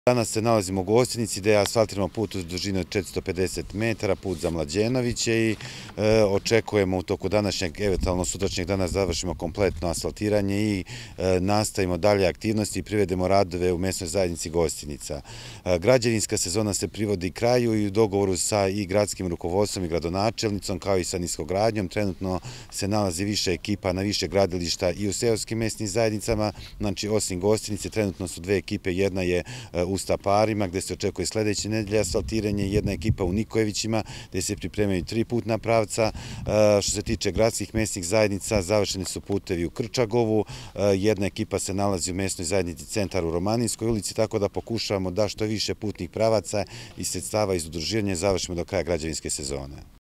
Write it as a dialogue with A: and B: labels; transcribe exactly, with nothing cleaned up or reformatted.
A: Danas se nalazimo u Gosjenici gde asfaltiramo put u dužini od četiristo pedeset metara, put za Mlađenoviće i e, očekujemo u toku današnjeg, eventualno sutrašnjeg dana završimo kompletno asfaltiranje i e, nastavimo dalje aktivnosti i privedemo radove u mesnoj zajednici Gosjenica. E, građevinska sezona se privodi kraju i u dogovoru sa i gradskim rukovodstvom i gradonačelnicom kao i sa niskogradnjom trenutno se nalazi više ekipa na više gradilišta i u seoskim mesnim zajednicama, znači osim Gosjenice trenutno su dve ekipe, jedna je u Staparima gde se očekuje sledeće nedelje asfaltiranje, jedna ekipa u Nikojevićima gde se pripremaju tri putna pravca. Što se tiče gradskih mesnih zajednica, završeni su putevi u Krčagovu, jedna ekipa se nalazi u mesnoj zajednici Centar u Romaninskoj ulici, tako da pokušavamo da što više putnih pravaca i sredstava iz udruživanja završimo do kraja građevinske sezone.